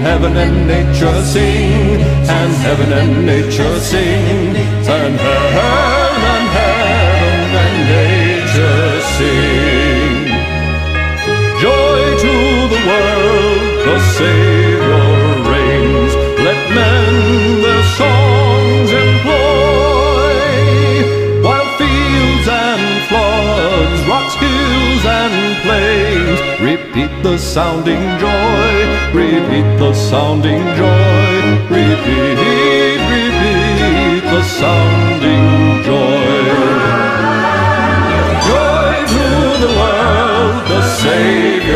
heaven and nature sing, and heaven and nature sing, and heaven and nature sing. Joy to the world, the Savior reigns. Let men their songs employ, while fields and floods, rocks, hills and plains repeat the sounding joy, repeat the sounding joy, repeat, repeat the sounding joy. Joy to the world, the Savior